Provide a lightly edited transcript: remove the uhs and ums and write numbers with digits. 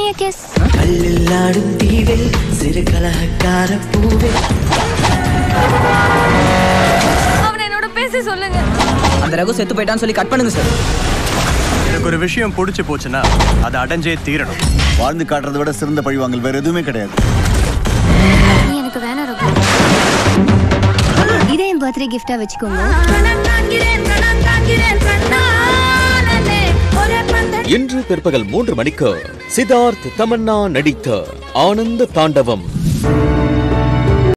me a kiss. கல்லில் ஆடும் தீவே சிறு கலகக்கார பூவே. அவனை என்னோட பேசி சொல்லுங்க. அந்த ரகு செத்து போயிட்டான்னு சொல்லி கட் பண்ணுங்க சார். எனக்கு ஒரு விஷயம் பிடிச்சு போச்சுன்னா அதை அடைஞ்சே தீரணும். வாழ்ந்து காட்டுறதை விட சிறந்த பழிவாங்கல் வேற எதுவுமே கிடையாது. நீ எனக்கு வேணா ரகு. இதே என் பர்த்டே கிஃப்டா வச்சுக்கோங்க. இன்று பிற்பகல் 3 மணிக்கு சித்தார்த் தமன்னா நடித்த ஆனந்த தாண்டவம்.